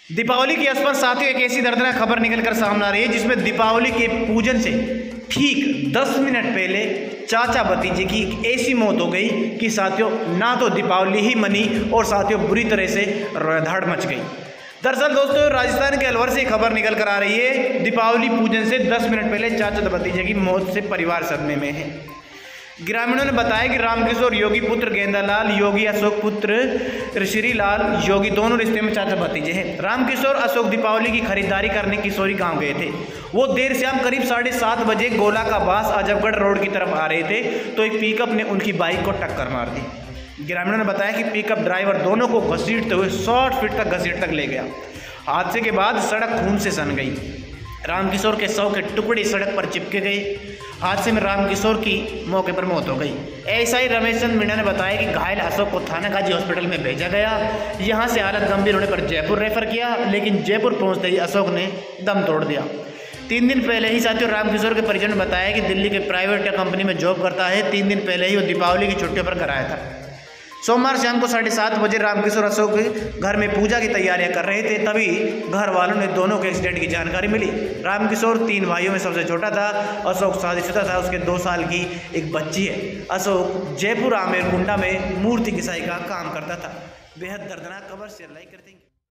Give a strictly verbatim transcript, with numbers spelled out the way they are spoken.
दीपावली के आसपास साथियों एक ऐसी दर्दनाक खबर निकल कर सामने आ रही है जिसमें दीपावली के पूजन से ठीक दस मिनट पहले चाचा भतीजे की एक ऐसी मौत हो गई कि साथियों ना तो दीपावली ही मनी और साथियों बुरी तरह से रोयाधाड़ मच गई। दरअसल दोस्तों राजस्थान के अलवर से खबर निकल कर आ रही है, दीपावली पूजन से दस मिनट पहले चाचा भतीजे की मौत से परिवार सदमे में है। ग्रामीणों ने बताया कि रामकिशोर योगी पुत्र गेंदालाल योगी अशोक पुत्र श्रीलाल योगी दोनों रिश्ते में चाचा भतीजे हैं। रामकिशोर अशोक दीपावली की खरीदारी करने किशोरी गांव गए थे। वो देर शाम करीब साढ़े सात बजे गोला का बास आजमगढ़ रोड की तरफ आ रहे थे तो एक पिकअप ने उनकी बाइक को टक्कर मार दी। ग्रामीणों ने बताया कि पिकअप ड्राइवर दोनों को घसीटते हुए सौ फीट तक घसीट तक ले गया। हादसे के बाद सड़क खून से सन गई। रामकिशोर के शव के टुकड़े सड़क पर चिपके गए। हादसे में रामकिशोर की मौके पर मौत हो गई। एएसआई रमेश चंद मीणा ने बताया कि घायल अशोक को थाना गाजी हॉस्पिटल में भेजा गया। यहां से हालत गंभीर होने पर जयपुर रेफर किया, लेकिन जयपुर पहुंचते ही अशोक ने दम तोड़ दिया। तीन दिन पहले ही साथियों रामकिशोर के परिजन ने बताया कि दिल्ली के प्राइवेट कंपनी में जॉब करता है। तीन दिन पहले ही वो दीपावली की छुट्टियों पर घर आया था। सोमवार शाम को साढ़े सात बजे रामकिशोर अशोक घर में पूजा की तैयारियां कर रहे थे, तभी घर वालों ने दोनों के एक्सीडेंट की जानकारी मिली। रामकिशोर तीन भाइयों में सबसे छोटा था। अशोक शादीशुदा था, उसके दो साल की एक बच्ची है। अशोक जयपुर आमेर कुंडा में मूर्ति घिसाई का काम करता था। बेहद दर्दनाक खबर, शेयर लाइक करते हैं।